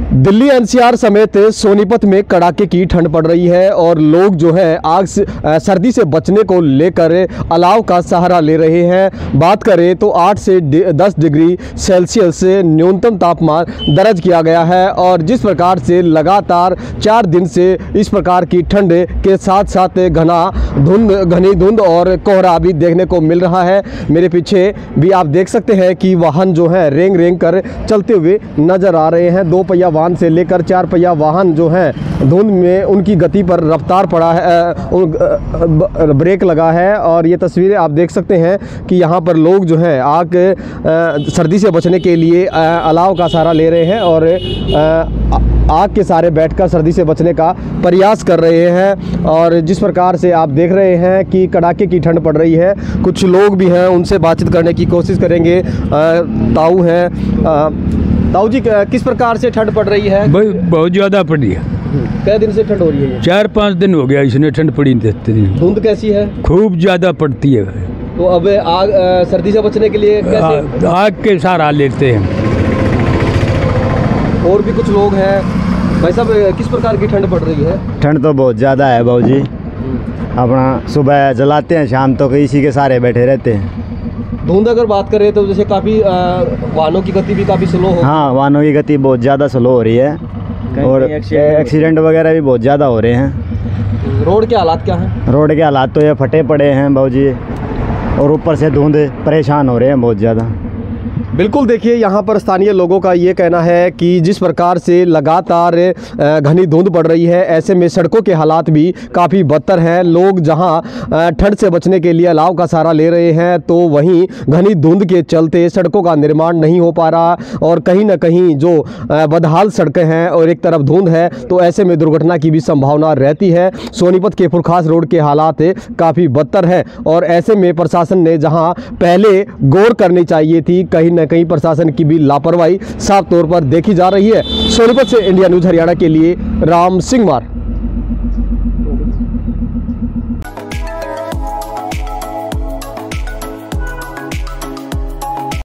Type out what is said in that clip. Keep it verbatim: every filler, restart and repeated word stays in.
Delhi NCR समेत सोनीपत में कड़ाके की ठंड पड़ रही है और लोग जो है आग से सर्दी से बचने को लेकर अलाव का सहारा ले रहे हैं। बात करें तो आठ से दस डिग्री सेल्सियस न्यूनतम तापमान दर्ज किया गया है और जिस प्रकार से लगातार चार दिन से इस प्रकार की ठंड के साथ साथ घना धुंध घनी धुंध और कोहरा भी देखने को मिल रहा है। मेरे पीछे भी आप देख सकते हैं कि वाहन जो है रेंग रेंग कर चलते हुए नजर आ रहे हैं। दो पहिया वाहन से लेकर चार पहिया वाहन जो है धुंध में उनकी गति पर रफ्तार पड़ा है, ब्रेक लगा है और ये तस्वीरें आप देख सकते हैं कि यहाँ पर लोग जो है आग सर्दी से बचने के लिए अलाव का सहारा ले रहे हैं और आग के सहारे बैठकर सर्दी से बचने का प्रयास कर रहे हैं। और जिस प्रकार से आप देख रहे हैं कि कड़ाके की ठंड पड़ रही है, कुछ लोग भी हैं उनसे बातचीत करने की कोशिश करेंगे। ताऊ हैं, ताऊ जी किस प्रकार से ठंड पड़ रही है? बहुत ज़्यादा पड़ी है। कै दिन से ठंड हो रही है? चार पाँच दिन हो गया इसने ठंड पड़ी नहीं। धुंध कैसी है? खूब ज़्यादा पड़ती है। तो अब आग सर्दी से बचने के लिए कैसे? आ, आग के सहारा लेते हैं। और भी कुछ लोग हैं। भाई साहब किस प्रकार की ठंड पड़ रही है? ठंड तो बहुत ज़्यादा है बाबू जी। अपना सुबह जलाते हैं, शाम तक तो इसी के सहारे बैठे रहते हैं। धुंध अगर बात करें तो जैसे काफ़ी वाहनों की गति भी काफ़ी स्लो हो। हाँ, वाहनों की गति बहुत ज़्यादा स्लो हो रही है और एक्सीडेंट वगैरह भी बहुत ज़्यादा हो रहे हैं। रोड के हालात क्या हैं? रोड के हालात तो ये फटे पड़े हैं बाबू जी और ऊपर से धुंध, परेशान हो रहे हैं बहुत ज़्यादा। बिल्कुल, देखिए यहाँ पर स्थानीय लोगों का ये कहना है कि जिस प्रकार से लगातार घनी धुंध पड़ रही है, ऐसे में सड़कों के हालात भी काफ़ी बदतर हैं। लोग जहाँ ठंड से बचने के लिए अलाव का सहारा ले रहे हैं तो वहीं घनी धुंध के चलते सड़कों का निर्माण नहीं हो पा रहा और कहीं ना कहीं जो बदहाल सड़कें हैं और एक तरफ धुंध है तो ऐसे में दुर्घटना की भी संभावना रहती है। सोनीपत के फुरखास रोड के हालात काफ़ी बदतर हैं और ऐसे में प्रशासन ने जहाँ पहले गौर करनी चाहिए थी, कहीं न कहीं प्रशासन की भी लापरवाही साफ तौर पर देखी जा रही है। सोनीपत से इंडिया न्यूज़ हरियाणा के लिए राम सिंह मार।